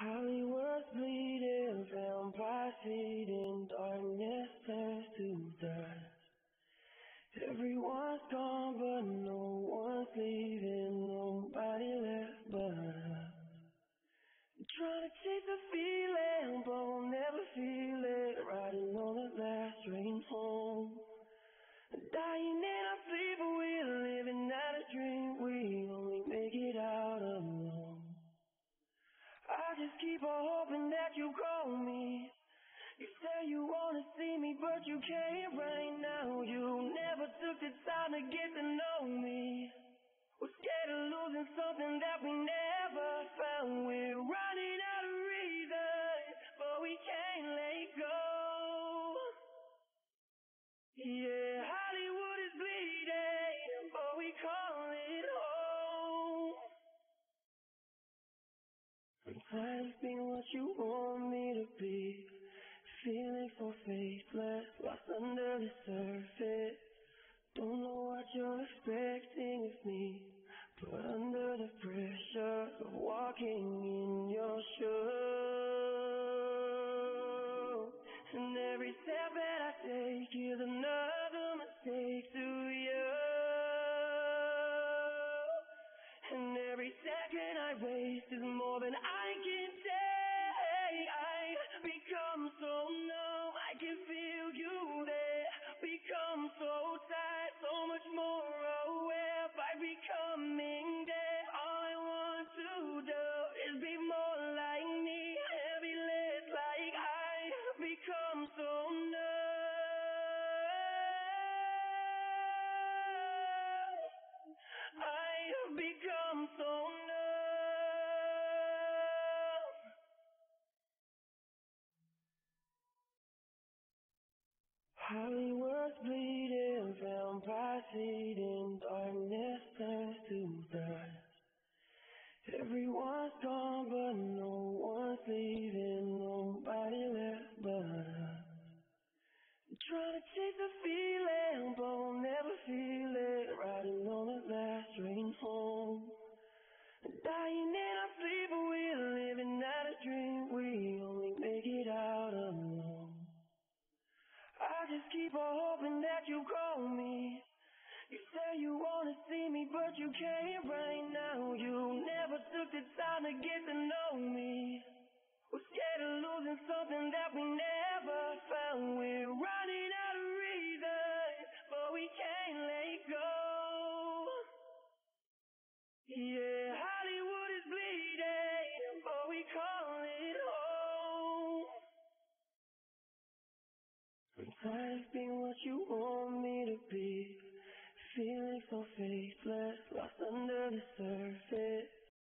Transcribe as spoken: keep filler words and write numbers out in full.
Hollywood's bleeding, vampires feeding, darkness turns to dust. Everyone's gone, but no one's leaving, nobody left but us. I'm trying to chase the feeling, but we'll never feel it, riding on the last train home. Dying in our sleep, but we're living out a dream, we only make it out alone. I just keep on hoping that you call me. You say you wanna see me, but you can't right now. You never took the time to get to know me. We're scared of losing something that we never found. We're running out of reasons, but we can't let go. Yeah, Hollywood is bleeding, but we call it home. I'm tired of being what you want me to be, feeling so faithless, lost under the surface. Don't know what you're expecting of me, but under the pressure of walking in your shoes, and every step that I take is another mistake to you. And every second I waste is more than I can take. I become so numb, I can feel you there. Become so tired, so much more aware. By becoming dead, all I want to do is be more like me, heavy less like I become so numb. I have become so numb. Hollywood's bleeding, vampires feeding, darkness turns to dust. Everyone's gone, but no one's leaving, nobody left but us. I'm trying to chase the feeling, but we'll never feel it, riding on the last train home. Dying in our sleep, but we're living out a dream, we only make it out alone. I just keep on hoping that you call me. You say you wanna see me, but you can't right now. You never took the time to get to know me. We're scared of losing something that we never found. We're running out of reasons, but we can't let go. Yeah, Hollywood is bleeding, but we call it home. I'm tired of being what you want me to be, feeling so faithless, lost under the surface.